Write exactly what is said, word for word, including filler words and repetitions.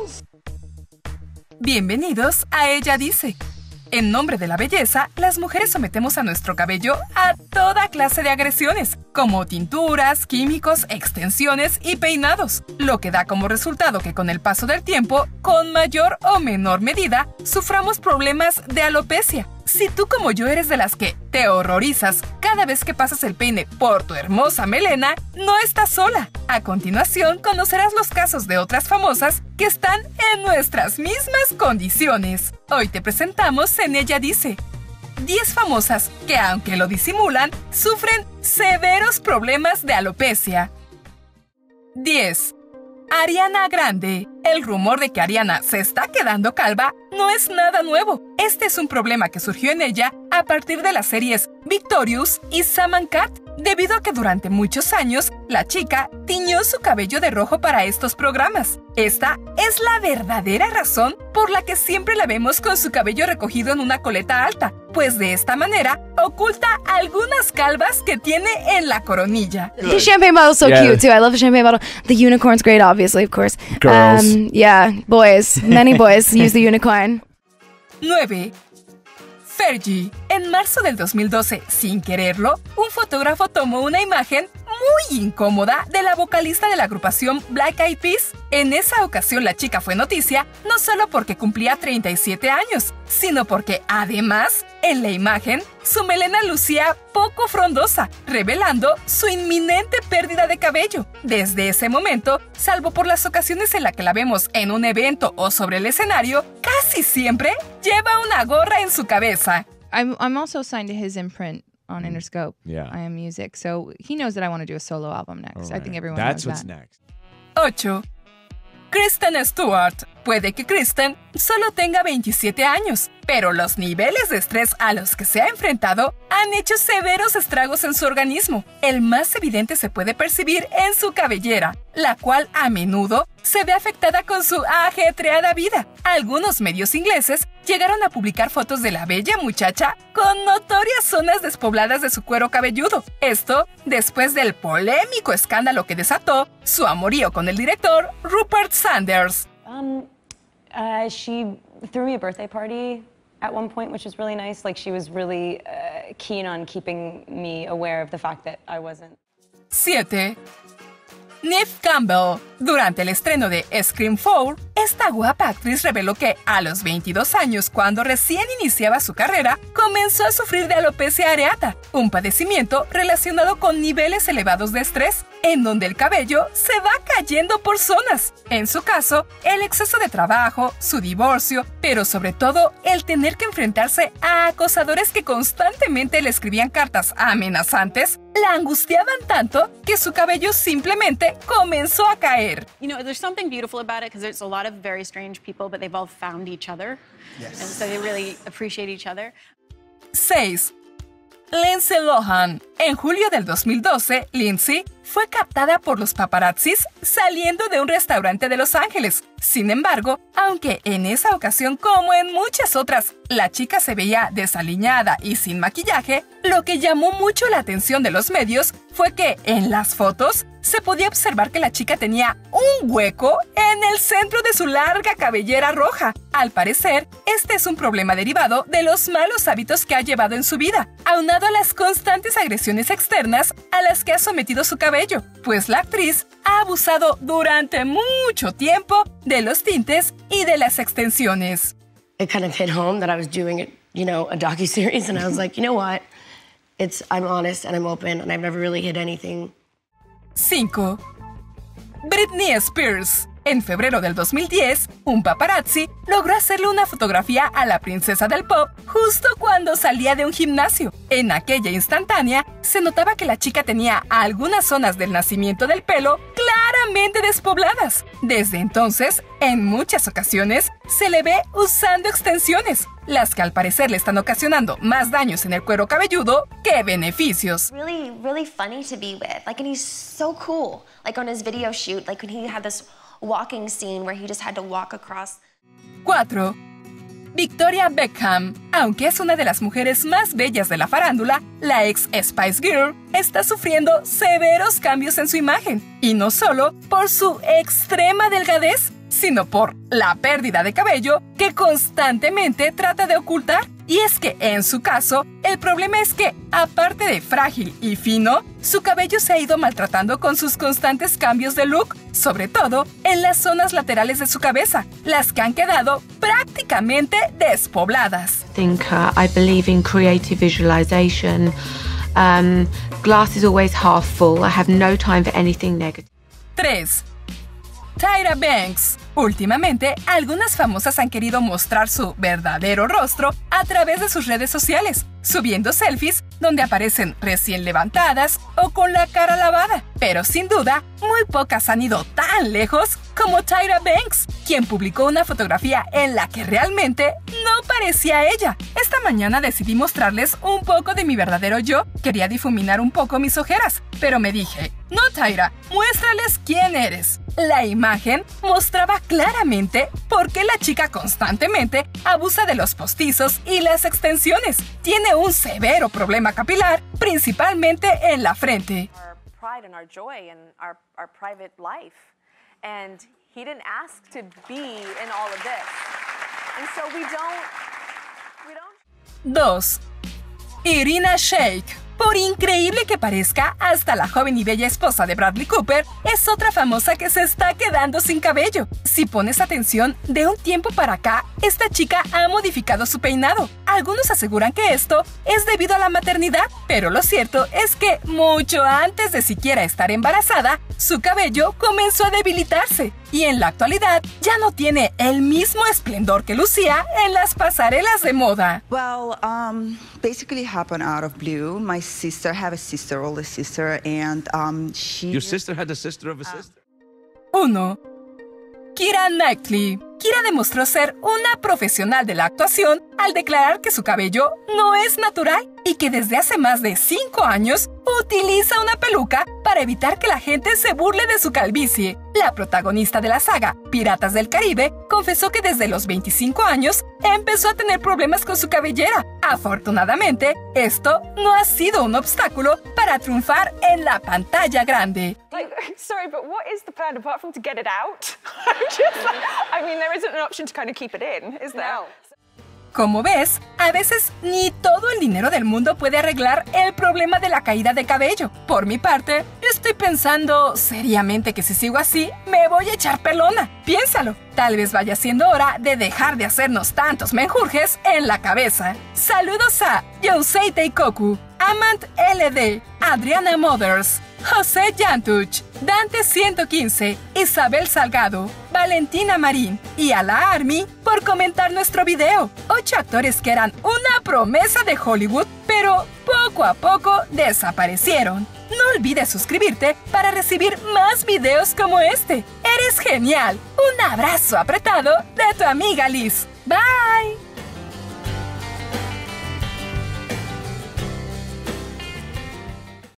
Bienvenidos a Ella Dice. En nombre de la belleza, las mujeres sometemos a nuestro cabello a toda clase de agresiones, como tinturas, químicos, extensiones y peinados, lo que da como resultado que con el paso del tiempo, con mayor o menor medida, suframos problemas de alopecia. Si tú como yo eres de las que te horrorizas cada vez que pasas el peine por tu hermosa melena, no estás sola. A continuación conocerás los casos de otras famosas que están en nuestras mismas condiciones. Hoy te presentamos en Ella Dice diez famosas que, aunque lo disimulan, sufren severos problemas de alopecia. diez. Ariana Grande. El rumor de que Ariana se está quedando calva no es nada nuevo. Este es un problema que surgió en ella a partir de las series Victorious y Sam and Cat, debido a que durante muchos años la chica tiñó su cabello de rojo para estos programas. Esta es la verdadera razón por la que siempre la vemos con su cabello recogido en una coleta alta, pues de esta manera oculta algunas calvas que tiene en la coronilla. The champagne bottle's so Yeah. cute too. I love the champagne bottle. The unicorn's great, obviously, of course. Girls. Um, yeah, boys. Many boys use the unicorn. nueve. Fergie. En marzo del dos mil doce, sin quererlo, un fotógrafo tomó una imagen muy incómoda de la vocalista de la agrupación Black Eyed Peas. En esa ocasión la chica fue noticia no solo porque cumplía treinta y siete años, sino porque además, en la imagen, su melena lucía poco frondosa, revelando su inminente pérdida de cabello. Desde ese momento, salvo por las ocasiones en las que la vemos en un evento o sobre el escenario, casi siempre lleva una gorra en su cabeza. I'm I'm also signed to his imprint on Interscope. Yeah. I Am Music, so he knows that I want to do a solo album next. I think everyone That's knows what's that. next. ocho. Kristen Stewart. Puede que Kristen solo tenga veintisiete años, pero los niveles de estrés a los que se ha enfrentado han hecho severos estragos en su organismo. El más evidente se puede percibir en su cabellera, la cual a menudo se ve afectada con su ajetreada vida. Algunos medios ingleses llegaron a publicar fotos de la bella muchacha con notorias zonas despobladas de su cuero cabelludo. Esto después del polémico escándalo que desató su amorío con el director Rupert Sanders. Um, uh, she threw me a birthday party at one point, which was really nice. Like, she was really uh, keen on keeping me aware of the fact that I wasn't. siete. Neve Campbell. Durante el estreno de Scream cuatro, esta guapa actriz reveló que a los veintidós años, cuando recién iniciaba su carrera, comenzó a sufrir de alopecia areata, un padecimiento relacionado con niveles elevados de estrés, en donde el cabello se va cayendo por zonas. En su caso, el exceso de trabajo, su divorcio, pero sobre todo el tener que enfrentarse a acosadores que constantemente le escribían cartas amenazantes, la angustiaban tanto que su cabello simplemente comenzó a caer. You know, there's something beautiful about it because there's a lot of very strange people, but they've all found each other. Yes. And so they really appreciate each other. seis. Lindsay Lohan. En julio del dos mil doce, Lindsay fue captada por los paparazzis saliendo de un restaurante de Los Ángeles. Sin embargo, aunque en esa ocasión, como en muchas otras, la chica se veía desaliñada y sin maquillaje, lo que llamó mucho la atención de los medios fue que en las fotos se podía observar que la chica tenía un hueco en el centro de su larga cabellera roja. Al parecer, este es un problema derivado de los malos hábitos que ha llevado en su vida, aunado a las constantes agresiones externas a las que ha sometido su cabello, pues la actriz ha abusado durante mucho tiempo de los tintes y de las extensiones. It kind of hit home that I was doing, it, you know, a docuseries, and I was like, you know what? It's I'm honest and I'm open, and I've never really hid anything. cinco. Britney Spears. En febrero del dos mil diez, un paparazzi logró hacerle una fotografía a la princesa del pop justo cuando salía de un gimnasio. En aquella instantánea, se notaba que la chica tenía algunas zonas del nacimiento del pelo claramente despobladas. Desde entonces, en muchas ocasiones, se le ve usando extensiones, las que al parecer le están ocasionando más daños en el cuero cabelludo que beneficios. Really, really funny to be with. Like, and he's so cool. Like on his video shoot, like when he had this walking scene where he just had to walk across. cuatro. Victoria Beckham. Aunque es una de las mujeres más bellas de la farándula, la ex Spice Girl está sufriendo severos cambios en su imagen. Y no solo por su extrema delgadez. sino por la pérdida de cabello que constantemente trata de ocultar. Y es que, en su caso, el problema es que, aparte de frágil y fino, su cabello se ha ido maltratando con sus constantes cambios de look, sobre todo en las zonas laterales de su cabeza, las que han quedado prácticamente despobladas. Thinker, I believe in creative visualization. Um, glass is always half full. I have no time for anything negative. tres. Tyra Banks. Últimamente, algunas famosas han querido mostrar su verdadero rostro a través de sus redes sociales, subiendo selfies donde aparecen recién levantadas o con la cara lavada. Pero sin duda, muy pocas han ido tan lejos como Tyra Banks, quien publicó una fotografía en la que realmente no parecía ella. Esta mañana decidí mostrarles un poco de mi verdadero yo. Quería difuminar un poco mis ojeras, pero me dije, no, Tyra, muéstrales quién eres. La imagen mostraba claramente por qué la chica constantemente abusa de los postizos y las extensiones. Tiene un severo problema capilar, principalmente en la frente. Pride and our joy and our, our private life. And he didn't ask to be in all of this. And so we don't, we don't... dos. Irina Shayk. Por increíble que parezca, hasta la joven y bella esposa de Bradley Cooper es otra famosa que se está quedando sin cabello. Si pones atención, de un tiempo para acá, esta chica ha modificado su peinado. Algunos aseguran que esto es debido a la maternidad, pero lo cierto es que mucho antes de siquiera estar embarazada, su cabello comenzó a debilitarse y en la actualidad ya no tiene el mismo esplendor que lucía en las pasarelas de moda. Well, um, basically happened out of blue. My sister have a sister, older sister, and um, she... Your sister had a sister of a sister? uno. Keira Knightley. Keira demostró ser una profesional de la actuación al declarar que su cabello no es natural y que desde hace más de cinco años utiliza una peluca para evitar que la gente se burle de su calvicie. La protagonista de la saga Piratas del Caribe confesó que desde los veinticinco años empezó a tener problemas con su cabellera. Afortunadamente, esto no ha sido un obstáculo para triunfar en la pantalla grande. Like, sorry, but what is the plan apart from to get it out? Just, I mean, there isn't an option to kind of keep it in, is there? No. Como ves, a veces ni todo el dinero del mundo puede arreglar el problema de la caída de cabello. Por mi parte, yo estoy pensando seriamente que si sigo así, me voy a echar pelona. Piénsalo, tal vez vaya siendo hora de dejar de hacernos tantos menjurjes en la cabeza. Saludos a Yosei Teikoku, Amant L D, Adriana Mothers, José Yantuch, Dante ciento quince, Isabel Salgado, Valentina Marín y a la Army por comentar nuestro video. Ocho actores que eran una promesa de Hollywood, pero poco a poco desaparecieron. No olvides suscribirte para recibir más videos como este. ¡Eres genial! Un abrazo apretado de tu amiga Liz. Bye.